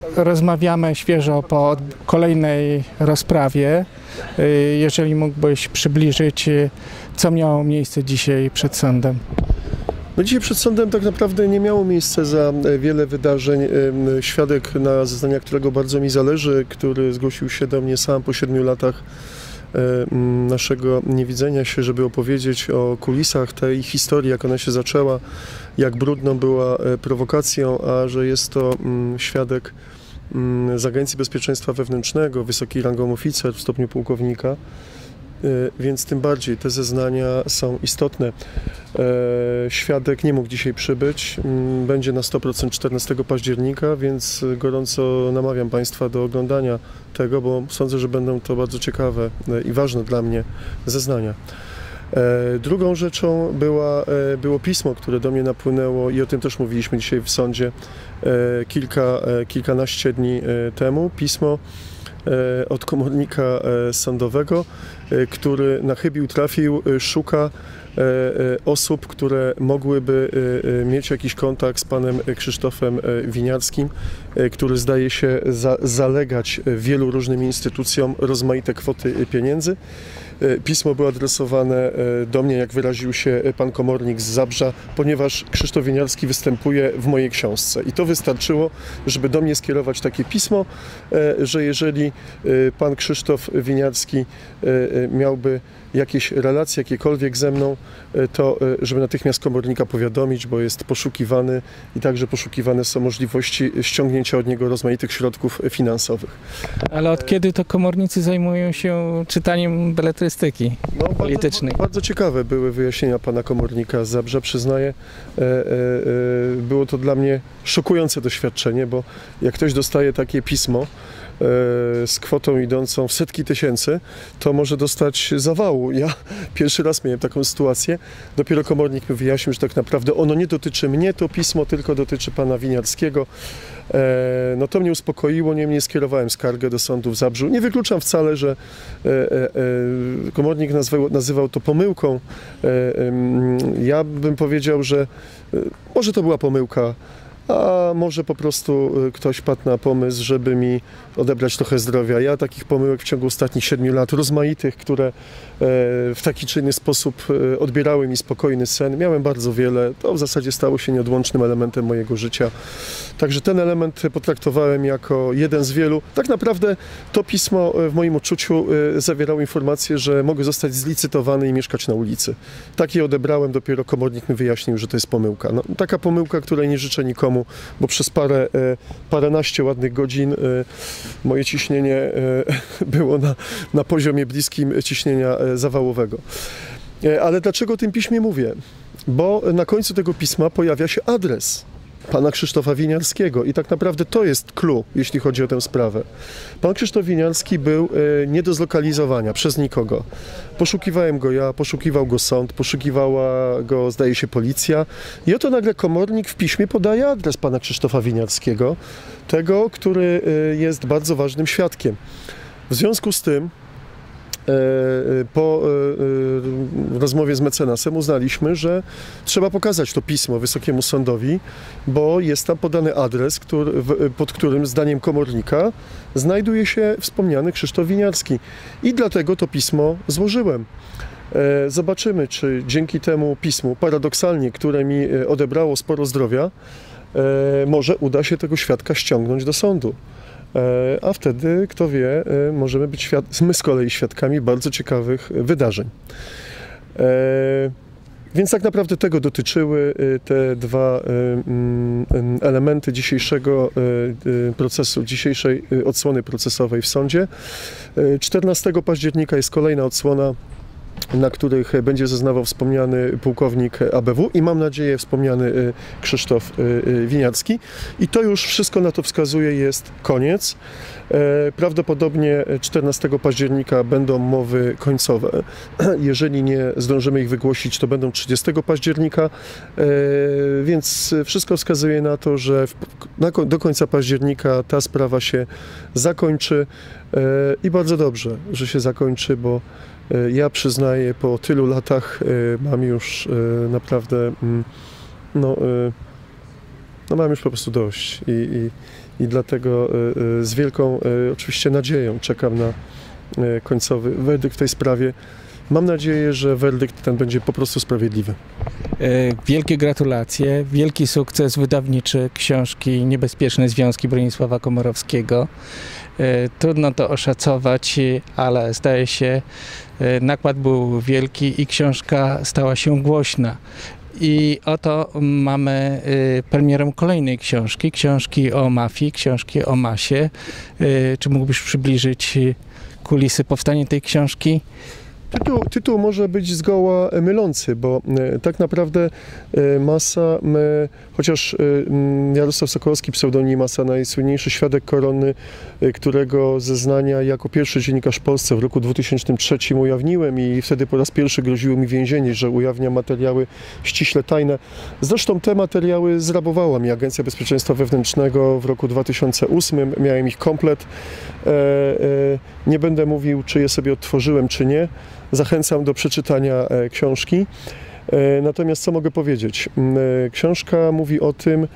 Rozmawiamy świeżo po kolejnej rozprawie. Jeżeli mógłbyś przybliżyć, co miało miejsce dzisiaj przed sądem? No dzisiaj przed sądem tak naprawdę nie miało miejsca za wiele wydarzeń. Świadek, na zeznania którego bardzo mi zależy, który zgłosił się do mnie sam po 7 latach naszego niewidzenia się, żeby opowiedzieć o kulisach tej historii, jak ona się zaczęła, jak brudną była prowokacją, a że jest to świadek z Agencji Bezpieczeństwa Wewnętrznego, wysokiej rangą oficer w stopniu pułkownika, więc tym bardziej te zeznania są istotne. Świadek nie mógł dzisiaj przybyć, będzie na 100% 14 października, więc gorąco namawiam Państwa do oglądania tego, bo sądzę, że będą to bardzo ciekawe i ważne dla mnie zeznania. Drugą rzeczą było pismo, które do mnie napłynęło i o tym też mówiliśmy dzisiaj w sądzie kilkanaście dni temu. Pismo od komornika sądowego, który na chybił trafił, szuka osób, które mogłyby mieć jakiś kontakt z panem Krzysztofem Winiarskim, który zdaje się zalegać wielu różnym instytucjom rozmaite kwoty pieniędzy. Pismo było adresowane do mnie, jak wyraził się pan komornik z Zabrza, ponieważ Krzysztof Winiarski występuje w mojej książce. I to wystarczyło, żeby do mnie skierować takie pismo, że jeżeli pan Krzysztof Winiarski miałby jakieś relacje, jakiekolwiek ze mną, to żeby natychmiast komornika powiadomić, bo jest poszukiwany i także poszukiwane są możliwości ściągnięcia od niego rozmaitych środków finansowych. Ale od kiedy to komornicy zajmują się czytaniem beletrystyki politycznej? Bardzo ciekawe były wyjaśnienia pana komornika z Zabrza, przyznaję. Było to dla mnie szokujące doświadczenie, bo jak ktoś dostaje takie pismo z kwotą idącą w setki tysięcy, to może dostać zawału. Ja pierwszy raz miałem taką sytuację. Dopiero komornik mi wyjaśnił, że tak naprawdę ono nie dotyczy mnie, to pismo tylko dotyczy pana Winiarskiego. No to mnie uspokoiło, niemniej skierowałem skargę do sądu w Zabrzu. Nie wykluczam wcale, że komornik nazywał to pomyłką. Ja bym powiedział, że może to była pomyłka, a może po prostu ktoś padł na pomysł, żeby mi odebrać trochę zdrowia. Ja takich pomyłek w ciągu ostatnich 7 lat, rozmaitych, które w taki czy inny sposób odbierały mi spokojny sen, miałem bardzo wiele. To w zasadzie stało się nieodłącznym elementem mojego życia. Także ten element potraktowałem jako jeden z wielu. Tak naprawdę to pismo w moim odczuciu zawierało informację, że mogę zostać zlicytowany i mieszkać na ulicy. Tak je odebrałem, dopiero komornik mi wyjaśnił, że to jest pomyłka. No, taka pomyłka, której nie życzę nikomu, bo przez paręnaście ładnych godzin moje ciśnienie było na poziomie bliskim ciśnienia zawałowego. Ale dlaczego o tym piśmie mówię? Bo na końcu tego pisma pojawia się adres pana Krzysztofa Winiarskiego i tak naprawdę to jest clue, jeśli chodzi o tę sprawę. Pan Krzysztof Winiarski był nie do zlokalizowania przez nikogo. Poszukiwałem go ja, poszukiwał go sąd, poszukiwała go, zdaje się, policja i oto nagle komornik w piśmie podaje adres pana Krzysztofa Winiarskiego, tego, który jest bardzo ważnym świadkiem. W związku z tym po rozmowie z mecenasem uznaliśmy, że trzeba pokazać to pismo Wysokiemu Sądowi, bo jest tam podany adres, pod którym zdaniem komornika znajduje się wspomniany Krzysztof Winiarski. I dlatego to pismo złożyłem. Zobaczymy, czy dzięki temu pismu, paradoksalnie, które mi odebrało sporo zdrowia, może uda się tego świadka ściągnąć do sądu. A wtedy, kto wie, możemy być my z kolei świadkami bardzo ciekawych wydarzeń. Więc tak naprawdę tego dotyczyły te dwa elementy dzisiejszego procesu, dzisiejszej odsłony procesowej w sądzie. 14 października jest kolejna odsłona, na których będzie zeznawał wspomniany pułkownik ABW i mam nadzieję wspomniany Krzysztof Winiarski. I to już wszystko na to wskazuje, jest koniec. Prawdopodobnie 14 października będą mowy końcowe. Jeżeli nie zdążymy ich wygłosić, to będą 30 października, więc wszystko wskazuje na to, że do końca października ta sprawa się zakończy i bardzo dobrze, że się zakończy, bo ja przyznaję, po tylu latach mam już naprawdę, mam już po prostu dość i dlatego z wielką oczywiście nadzieją czekam na końcowy werdykt w tej sprawie. Mam nadzieję, że werdykt ten będzie po prostu sprawiedliwy. Wielkie gratulacje, wielki sukces wydawniczy książki Niebezpieczne Związki Bronisława Komorowskiego. Trudno to oszacować, ale zdaje się, nakład był wielki i książka stała się głośna. I oto mamy premierę kolejnej książki o mafii, książki o masie. Czy mógłbyś przybliżyć kulisy powstania tej książki? Tytuł może być zgoła mylący, bo tak naprawdę Masa, chociaż Jarosław Sokołowski, pseudonim Masa, najsłynniejszy świadek koronny, którego zeznania jako pierwszy dziennikarz w Polsce w roku 2003 ujawniłem i wtedy po raz pierwszy groziło mi więzienie, że ujawniam materiały ściśle tajne. Zresztą te materiały zrabowała mi Agencja Bezpieczeństwa Wewnętrznego w roku 2008, miałem ich komplet. Nie będę mówił, czy je sobie odtworzyłem, czy nie. Zachęcam do przeczytania książki. Natomiast co mogę powiedzieć? Książka mówi o tym,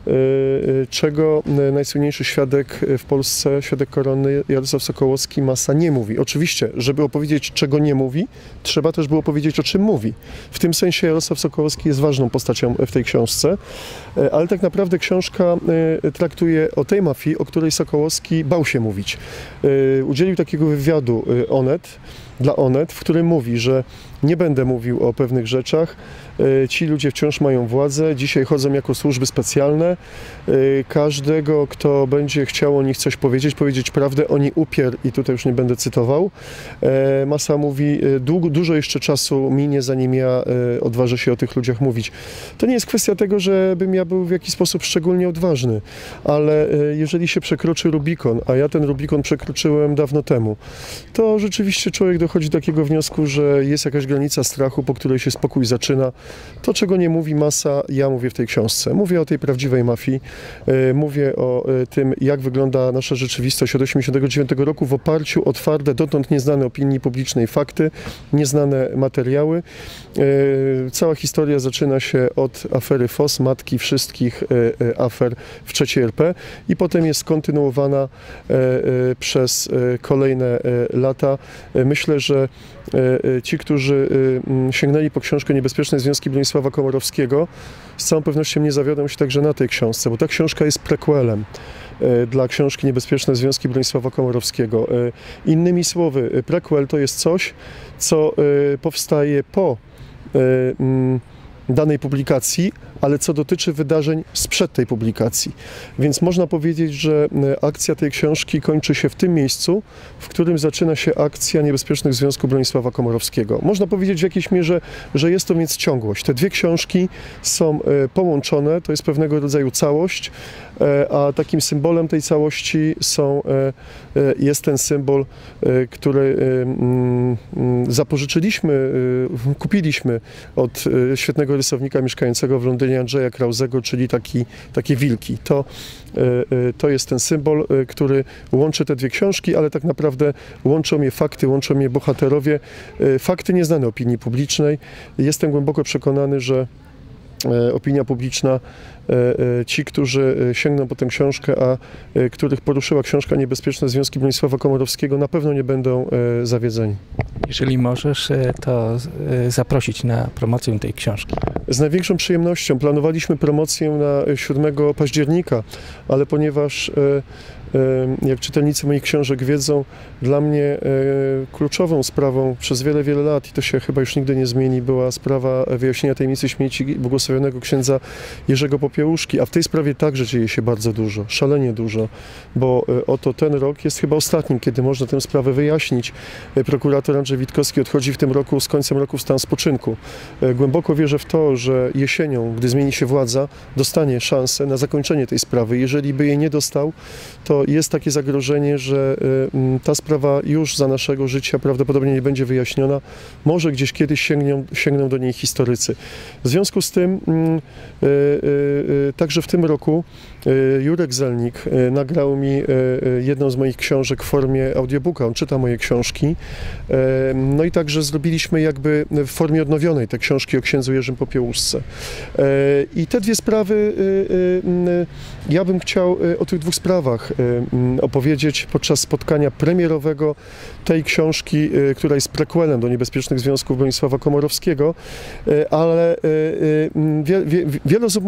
czego najsłynniejszy świadek w Polsce, świadek koronny Jarosław Sokołowski, Masa, nie mówi. Oczywiście, żeby opowiedzieć, czego nie mówi, trzeba też było powiedzieć, o czym mówi. W tym sensie Jarosław Sokołowski jest ważną postacią w tej książce, ale tak naprawdę książka traktuje o tej mafii, o której Sokołowski bał się mówić. Udzielił takiego wywiadu dla Onet, w którym mówi, że nie będę mówił o pewnych rzeczach. Ci ludzie wciąż mają władzę, dzisiaj chodzą jako służby specjalne. Każdego, kto będzie chciał o nich coś powiedzieć prawdę, oni upier, i tutaj już nie będę cytował. Masa mówi, dużo jeszcze czasu minie, zanim ja odważę się o tych ludziach mówić. To nie jest kwestia tego, żebym ja był w jakiś sposób szczególnie odważny, ale jeżeli się przekroczy Rubikon, a ja ten Rubikon przekroczyłem dawno temu, to rzeczywiście człowiek dochodzi do takiego wniosku, że jest jakaś granica strachu, po której się spokój zaczyna. To, czego nie mówi Masa, ja mówię w tej książce. Mówię o tej prawdziwej mafii, mówię o tym, jak wygląda nasza rzeczywistość od 1989 roku w oparciu o twarde, dotąd nieznane opinii publicznej fakty, nieznane materiały. Cała historia zaczyna się od afery FOS, matki wszystkich afer w III RP i potem jest kontynuowana przez kolejne lata. Myślę, że ci, którzy sięgnęli po książkę Niebezpieczne Związki Bronisława Komorowskiego, z całą pewnością nie zawiodą się także na tej książce, bo ta książka jest prequelem dla książki Niebezpieczne Związki Bronisława Komorowskiego. Innymi słowy, prequel to jest coś, co powstaje po danej publikacji, ale co dotyczy wydarzeń sprzed tej publikacji. Więc można powiedzieć, że akcja tej książki kończy się w tym miejscu, w którym zaczyna się akcja Niebezpiecznych Związków Bronisława Komorowskiego. Można powiedzieć w jakiejś mierze, że jest to więc ciągłość. Te dwie książki są połączone, to jest pewnego rodzaju całość, a takim symbolem tej całości jest ten symbol, który kupiliśmy od świetnego rysownika mieszkającego w Londynie Andrzeja Krauzego, czyli takie wilki. To jest ten symbol, który łączy te dwie książki, ale tak naprawdę łączą je fakty, łączą je bohaterowie. Fakty nieznane opinii publicznej. Jestem głęboko przekonany, że opinia publiczna, ci, którzy sięgną po tę książkę, a których poruszyła książka Niebezpieczne Związki Bronisława Komorowskiego, na pewno nie będą zawiedzeni. Jeżeli możesz, to zaprosić na promocję tej książki. Z największą przyjemnością. Planowaliśmy promocję na 7 października, ale ponieważ, jak czytelnicy moich książek wiedzą, dla mnie kluczową sprawą przez wiele, wiele lat, i to się chyba już nigdy nie zmieni, była sprawa wyjaśnienia tajemnicy śmierci błogosławionego księdza Jerzego Popiełuszki, a w tej sprawie także dzieje się bardzo dużo, szalenie dużo, bo oto ten rok jest chyba ostatnim, kiedy można tę sprawę wyjaśnić. Prokurator Andrzej Witkowski odchodzi w tym roku, z końcem roku, w stan spoczynku. Głęboko wierzę w to, że jesienią, gdy zmieni się władza, dostanie szansę na zakończenie tej sprawy. Jeżeli by jej nie dostał, to to jest takie zagrożenie, że ta sprawa już za naszego życia prawdopodobnie nie będzie wyjaśniona. Może gdzieś kiedyś sięgną do niej historycy. W związku z tym także w tym roku Jurek Zelnik nagrał mi jedną z moich książek w formie audiobooka. On czyta moje książki. No i także zrobiliśmy jakby w formie odnowionej te książki o księdzu Jerzym Popiełuszce. I te dwie sprawy, ja bym chciał o tych dwóch sprawach opowiedzieć podczas spotkania premierowego tej książki, która jest prequelem do Niebezpiecznych Związków Bronisława Komorowskiego, ale wiele osób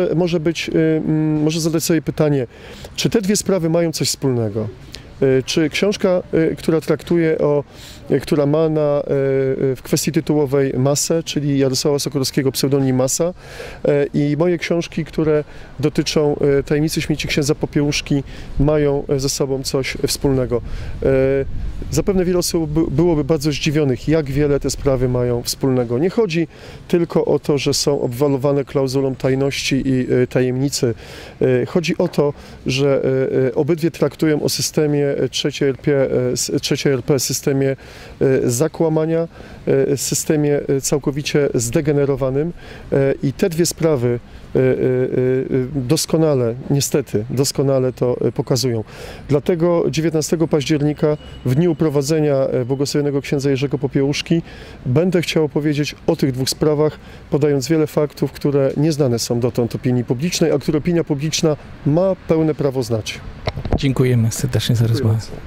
może zadać sobie pytanie, czy te dwie sprawy mają coś wspólnego? Czy książka, która ma w kwestii tytułowej Masę, czyli Jarosława Sokolowskiego pseudonim Masa, i moje książki, które dotyczą tajemnicy śmierci księdza Popiełuszki, mają ze sobą coś wspólnego. Zapewne wiele osób byłoby bardzo zdziwionych, jak wiele te sprawy mają wspólnego. Nie chodzi tylko o to, że są obwalowane klauzulą tajności i tajemnicy. Chodzi o to, że obydwie traktują o systemie III RP, systemie zakłamania, systemie całkowicie zdegenerowanym, i te dwie sprawy doskonale to pokazują. Dlatego 19 października, w dniu uprowadzenia błogosławionego księdza Jerzego Popiełuszki, będę chciał opowiedzieć o tych dwóch sprawach, podając wiele faktów, które nieznane są dotąd opinii publicznej, a które opinia publiczna ma pełne prawo znać. Dziękujemy serdecznie za rozmowę.